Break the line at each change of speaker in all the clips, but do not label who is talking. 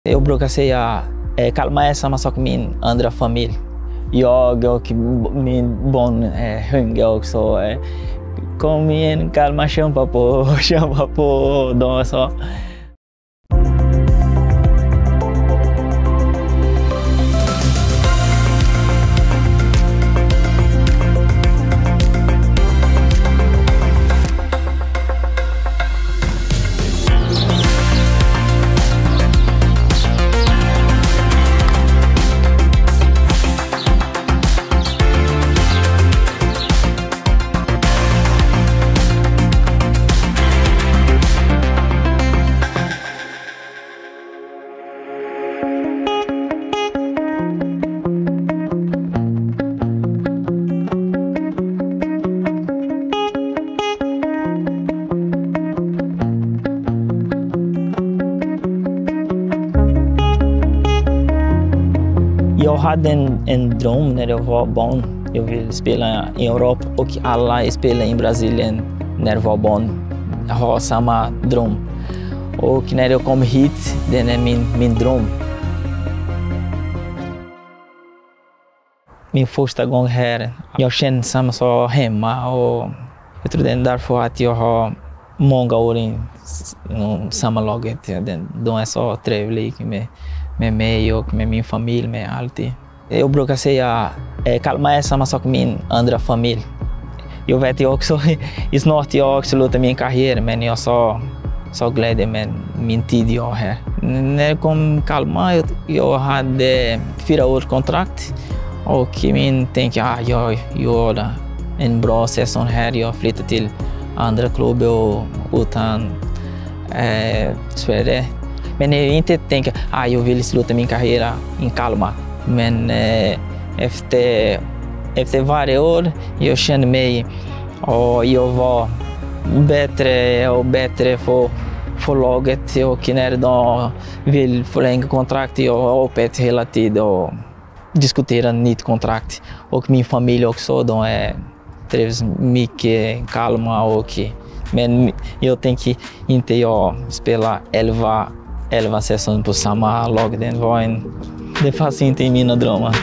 Eu brukar säga Kalmar är samma sak min andra familj. Jag och min barn hänger också. Kom igen Kalmar, kämpa på dem så. Jag hade en dröm när jag var barn. Jag ville spela i Europa och alla spelar i Brasilien när jag var barn. Jag har samma dröm. Och när jag kom hit, den är min dröm. Min första gång här, jag känner samma sak hemma. Och jag tror det är därför att jag har många år i samma laget. De är så trevliga med mig och med min familj, med alltid. Jag brukar säga Kalmar är samma sak min andra familj. Jag vet ju också, snart jag slutar min karriär, men jag så glädje med min tid jag här. När jag kom Kalmar, jag hade 4 års kontrakt och min tänkte jag gör en bra säsong här. Jag flyttar till andra klubbar utan Sverige. Men jag inte tänker jag vill sluta min karriär i Kalmar. Men efter varje år jag känner mig och jag var bättre och bättre för laget. Och när de vill förlänga kontrakt, jag är öppet hela tiden och diskuterar nytt kontrakt. Och min familj också, de trivs mycket i Kalmar. Men jag tänker inte jag spela 11 säsonger på samma lag. Det fanns inte i mina drömmar.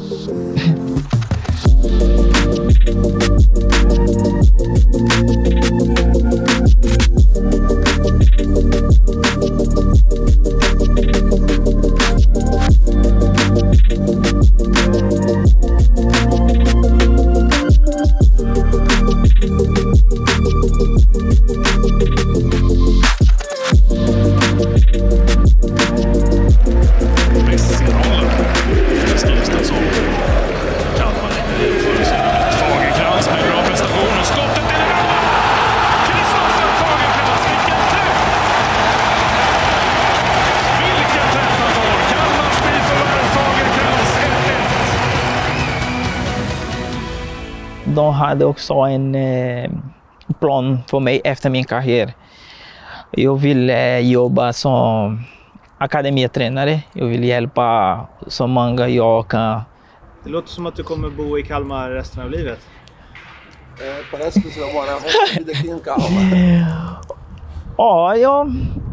De hade också en plan för mig efter min karriär. Jag vill jobba som akademitränare. Jag vill hjälpa så många jag kan.
Det låter som att du kommer bo i Kalmar resten av livet.
Parece que você vai morar o resto da vida aqui em Kalmar.
Ja,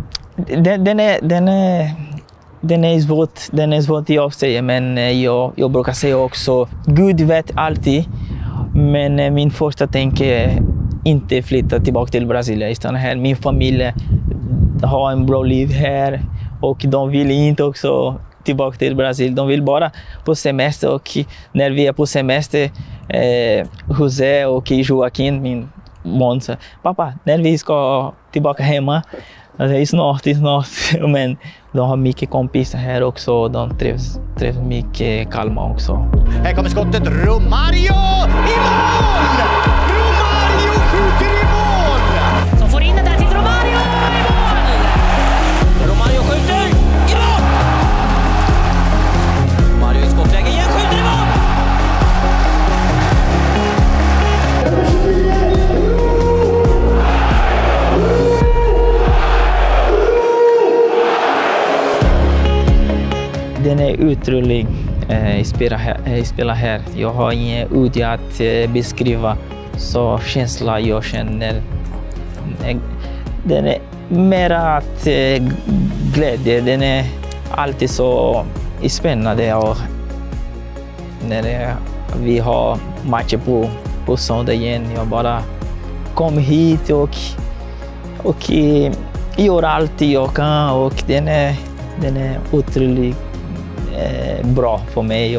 den är svårt att säga, men jag brukar säga också Gud vet alltid. Men min första tanke är inte flytta tillbaka till Brasilien, utan här. Min familj har en bra liv här och de vill inte också tillbaka till Brasilien. De vill bara på semester, och när vi är på semester, José och Joaquim, min man, sa pappa, när vi ska tillbaka hemma, snart. Men de har mycket kompisar här också, de trivs mycket Kalmar också.
Här kommer skottet, Romario i mål! Romario skjuter i mål! Som får in den där till Romario i mål! Romario skjuter i mål! Mario i skottläge igen, skjuter i mål!
Den är otrolig spela här. Jag har inget ord att beskriva så känsla jag känner. Den är mer att glädje. Den är alltid så spännande och när vi har matcher på söndag igen. Jag bara kommer hit och gör allt jag kan och den är otroligt bra för mig.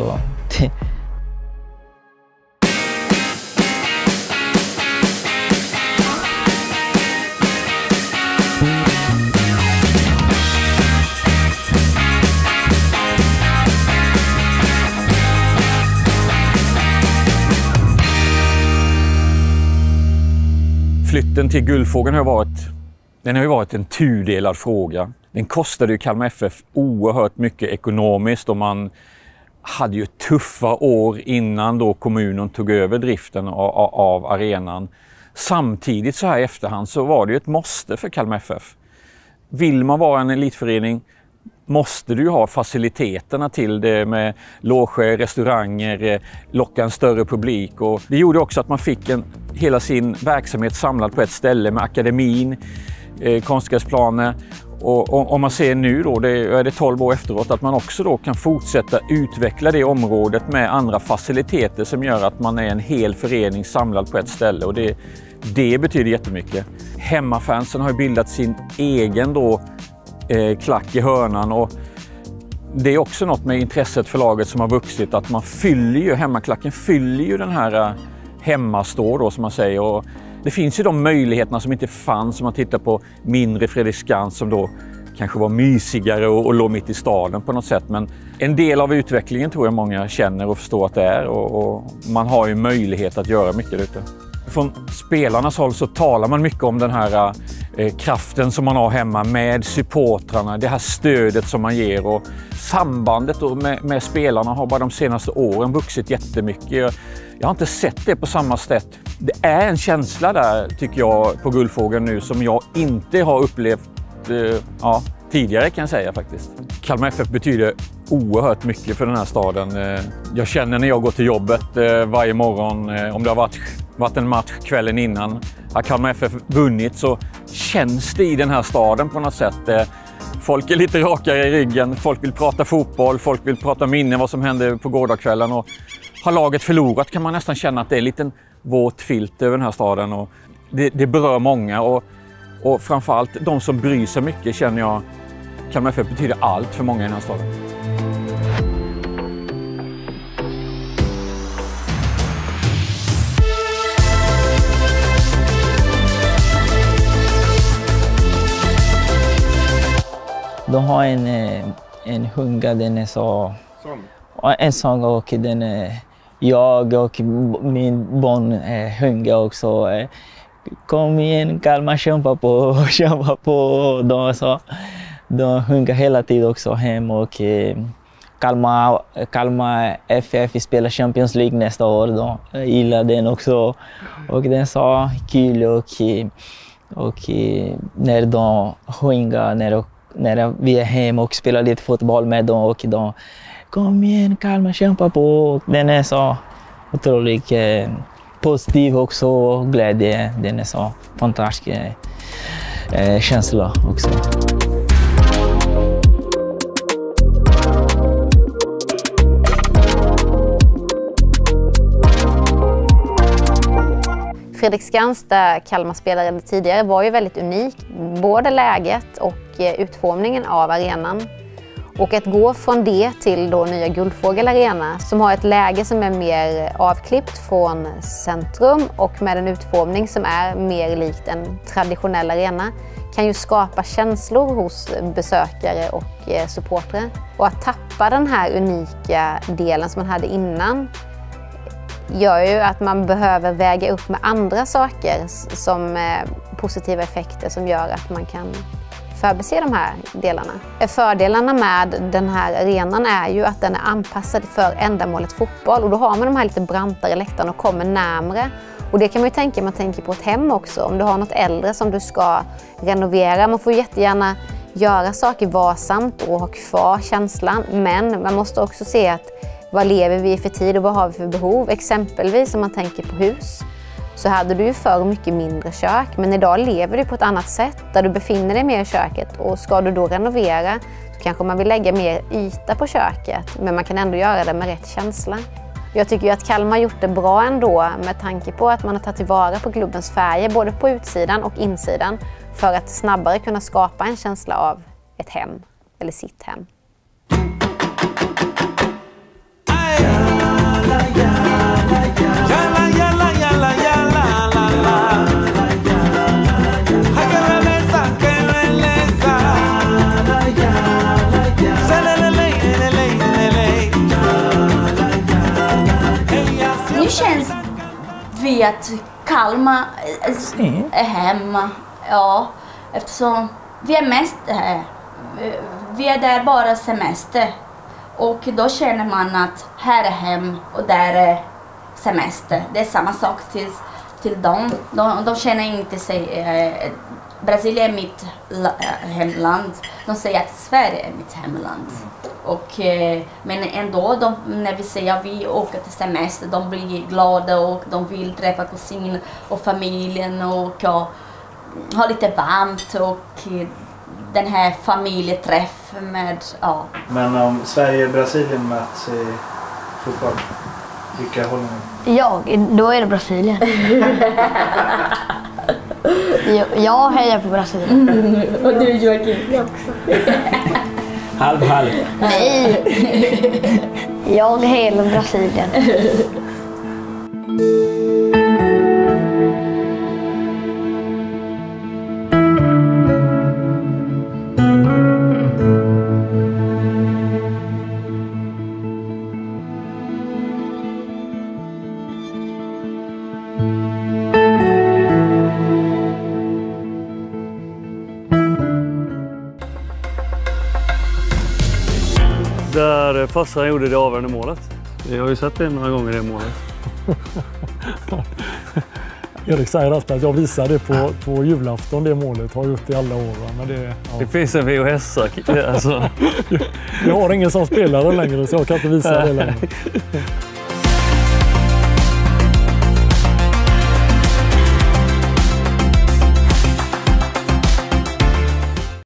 Flytten till Guldfågeln har ju varit en tudelad fråga. Den kostade ju Kalmar FF oerhört mycket ekonomiskt och man hade ju tuffa år innan då kommunen tog över driften av arenan. Samtidigt så här i efterhand så var det ju ett måste för Kalmar FF. Vill man vara en elitförening måste du ju ha faciliteterna till det med loger, restauranger, locka en större publik. Och det gjorde också att man fick hela sin verksamhet samlad på ett ställe med akademin, konstgräsplaner. Och om man ser nu då, det är 12 år efteråt, att man också då kan fortsätta utveckla det området med andra faciliteter som gör att man är en hel förening samlad på ett ställe. Och det betyder jättemycket. Hemmafansen har ju bildat sin egen då klack i hörnan och det är också något med intresset för laget som har vuxit att man hemmaklacken fyller ju den här hemmastå då som man säger och det finns ju de möjligheterna som inte fanns om man tittar på mindre Fredriksskans som då kanske var mysigare och låg mitt i staden på något sätt men en del av utvecklingen tror jag många känner och förstår att det är och man har ju möjlighet att göra mycket ute. Från spelarnas håll så talar man mycket om den här kraften som man har hemma med supportrarna, det här stödet som man ger och sambandet med spelarna har bara de senaste åren vuxit jättemycket. Jag har inte sett det på samma sätt. Det är en känsla där tycker jag på Guldfågeln nu som jag inte har upplevt tidigare kan jag säga faktiskt. Kalmar FF betyder oerhört mycket för den här staden. Jag känner när jag går till jobbet varje morgon om det har varit en match kvällen innan. Har Kalmar FF vunnit så känns det i den här staden på något sätt. Folk är lite rakare i ryggen, folk vill prata fotboll, folk vill prata minnen vad som hände på gårdagskvällen. Och har laget förlorat kan man nästan känna att det är en liten våt filt över den här staden. Och det berör många och framförallt de som bryr sig mycket känner jag Kalmar FF betyder allt för många i den här staden.
De har en hunga, den är så... En sång och den är... Jag och min barn är hungriga också. Kom igen, Kalmar, kämpa på. De hungrar hela tiden också hem och Kalmar FF spelar Champions League nästa år. De gillar den också och den är så kul och när de hungrar när vi är hemma och spelar lite fotboll med dem och de kom igen Kalmar, kämpa på. Den är så otroligt positiv också och glädje. Den är så fantastisk känsla också.
Fredriksskans, där Kalmar spelade tidigare, var ju väldigt unik. Både läget och utformningen av arenan. Och att gå från det till då nya Guldfågel Arena som har ett läge som är mer avklippt från centrum och med en utformning som är mer likt en traditionell arena kan ju skapa känslor hos besökare och supportrar. Och att tappa den här unika delen som man hade innan gör ju att man behöver väga upp med andra saker som positiva effekter som gör att man kan förbise de här delarna. Fördelarna med den här arenan är ju att den är anpassad för ändamålet fotboll och då har man de här lite brantare läktarna och kommer närmare. Och det kan man ju tänka, man tänker på ett hem också, om du har något äldre som du ska renovera. Man får jättegärna göra saker varsamt och ha kvar känslan, men man måste också se att vad lever vi för tid och vad har vi för behov? Exempelvis om man tänker på hus så hade du ju för mycket mindre kök, men idag lever du på ett annat sätt där du befinner dig mer i köket och ska du då renovera så kanske man vill lägga mer yta på köket, men man kan ändå göra det med rätt känsla. Jag tycker ju att Kalmar gjort det bra ändå med tanke på att man har tagit tillvara på klubbens färger både på utsidan och insidan för att snabbare kunna skapa en känsla av ett hem eller sitt hem.
Nu känns vi att Kalmar är hemma, ja, eftersom vi är mest här. Vi är där bara semester och då känner man att här är hem och där är semester. Det är samma sak till dem. De känner inte sig... Brasilien är mitt hemland. De säger att Sverige är mitt hemland. Men ändå, när vi säger att vi åker till semester, de blir glada och de vill träffa kusin och familjen och ha lite varmt och den här familjeträff med, ja.
Men om Sverige och Brasilien möts i fotboll, vilka håller ni?
Då är det Brasilien. Jag hejar på Brasilien.
Och du Joakim?
Jag också.
Halv.
Nej. Jag hejar Brasilien.
Där farsan gjorde det avgörande målet. Jag har ju sett det några gånger, det målet.
Erik säger alltid att jag visar det på julafton, det målet. Har gjort det i alla år. Men
det finns en VHS. Alltså.
Jag har ingen som spelare längre så jag kan inte visa det längre.